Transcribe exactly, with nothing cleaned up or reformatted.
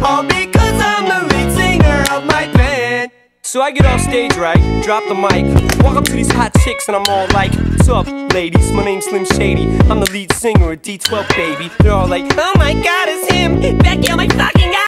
all because I'm the lead singer of my band. So I get off stage, right, drop the mic, walk up to these hot chicks and I'm all like, what's up, ladies, my name's Slim Shady, I'm the lead singer of D twelve, baby. They're all like, oh my god, it's him, Becky, oh my fucking god.